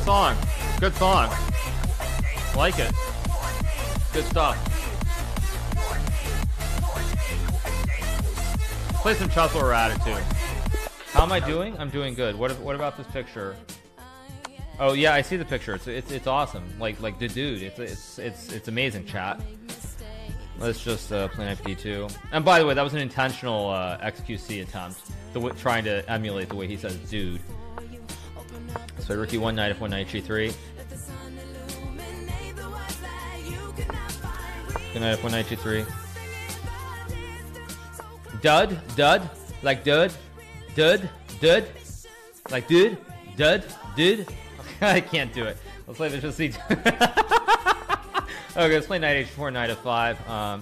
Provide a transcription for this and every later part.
song. Good song. Like it. Good stuff. Play some chess while we're at it too. How am I doing? I'm doing good. What about this picture? Oh yeah, I see the picture. It's awesome. Like the dude. It's amazing. Chat. Let's just play knight d2. And by the way, that was an intentional xqc attempt. Trying to emulate the way he says dude. So rookie 1 knight f1 knight g3. Good knight f1 knight g3. Dud, like dud, like dude, dude. I can't do it. Let's play bishop c2. Okay, let's play knight h4, knight f5.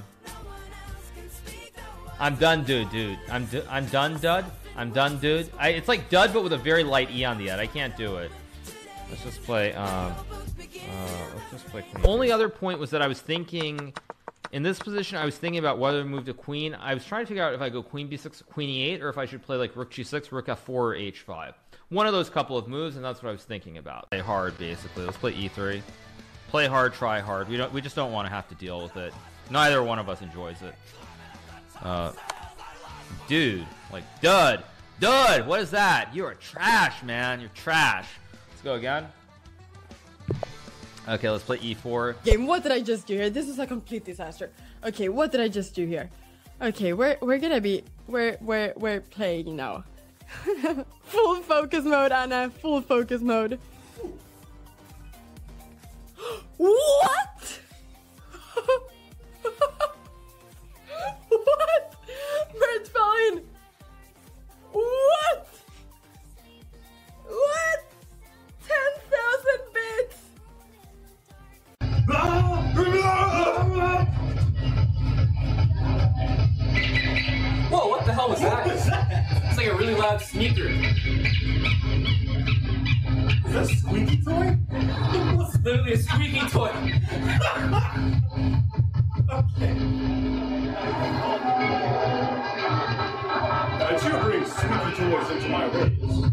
I'm done, dude. I'm done, dud. I'm done, dude. It's like dud, but with a very light e on the end. I can't do it. Let's just play. Let's just play queen. Only other point was that I was thinking. In this position, I was thinking about whether to move to queen. I was trying to figure out if I go queen b6, queen e8, or if I should play like rook g6, rook f4, or h5. One of those couple of moves, and that's what I was thinking about. Play hard, basically. Let's play e3. Play hard, try hard. We just don't want to have to deal with it. Neither one of us enjoys it. Dude, like dud, what is that? You are trash, man. You're trash. Let's go again. Okay, let's play e4. Game, what did I just do here? This is a complete disaster. Okay, what did I just do here? Okay, we're gonna be we're playing now. Full focus mode, Anna. Full focus mode. What? What? Bird fine. What? What? 10,000 bits. Whoa, what the hell was that? It's like a really loud sneaker. Is that a squeaky toy? It's literally a squeaky toy. Okay. Don't you bring squeaky toys into my ways.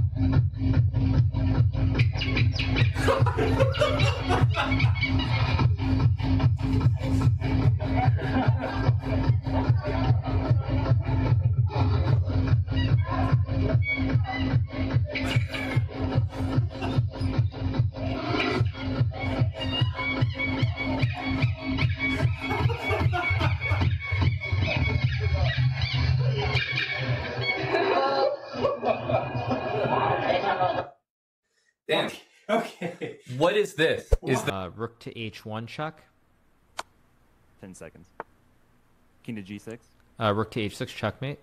Damn. Okay. What is this? Is the Rook to h1 check. 10 seconds. King to g6. Rook to h6 checkmate.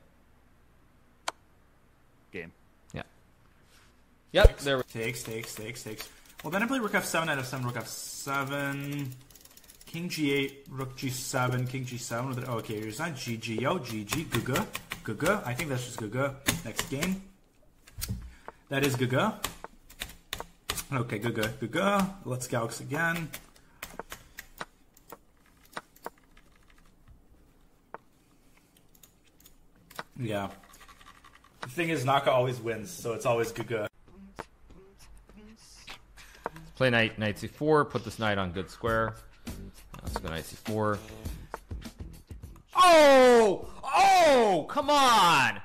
Game. Yeah. Yep. There we Takes. Well, then I play rook f7, knight f7, rook f7, king g8, rook g7, king g7. Oh, okay, here's not GG. Yo, GG. Guga. I think that's just Guga. Next game. That is Guga. Okay, Guga. Let's Gaux again. Yeah. The thing is, Naka always wins, so it's always Guga. play knight c4. Put this knight on good square. Let's go knight c4. Oh, come on!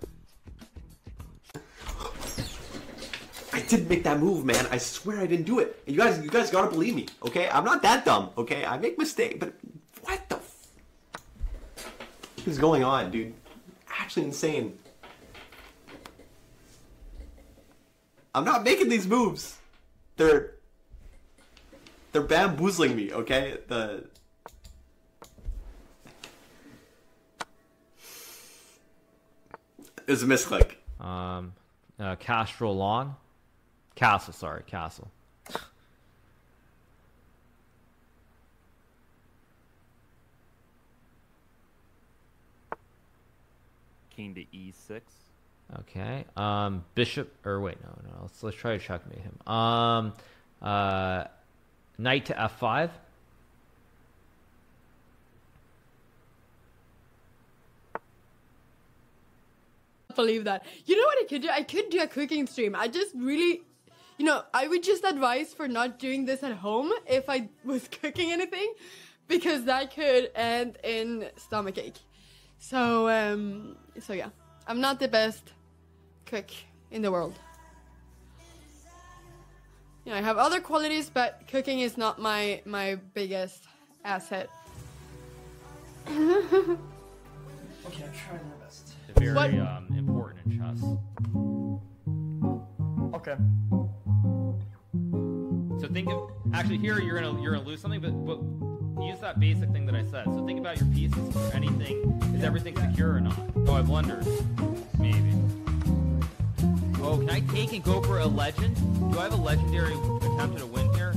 I didn't make that move, man. I swear I didn't do it. You guys gotta believe me, okay? I'm not that dumb, okay? I make mistakes, but what the f is going on, dude? Actually insane. I'm not making these moves. They're bamboozling me, okay? It's a misclick. Castro lawn. Castle, sorry, castle. King to e6. Okay. Bishop, or wait, no. Let's try to checkmate him. Knight to f5. Believe that. You know what I could do? I could do a cooking stream. I just really You know, I would just advise for not doing this at home if I was cooking anything, because that could end in stomachache. So yeah, I'm not the best cook in the world. You know, I have other qualities, but cooking is not my biggest asset. Okay, I'm trying my best. Very What? Important in chess. Okay. So think of actually here you're gonna lose something, but use that basic thing that I said. So think about your pieces. Is there anything? Is everything secure or not? Oh, I blundered. Maybe. Oh, can I take and go for a legend? Do I have a legendary attempt at a win here?